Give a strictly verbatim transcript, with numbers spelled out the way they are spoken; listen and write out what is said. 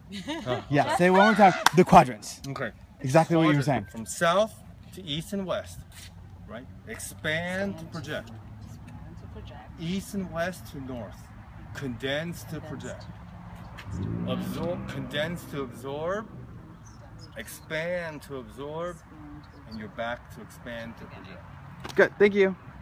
Uh, Yeah, say it one more time. The quadrants. Okay. Exactly what you were saying. From south to east and west, right? Expand to project. Expand to project. East and west to north. Condense to project. Absorb, condense to absorb. Expand to absorb. And you're back to expand to project. Good, thank you.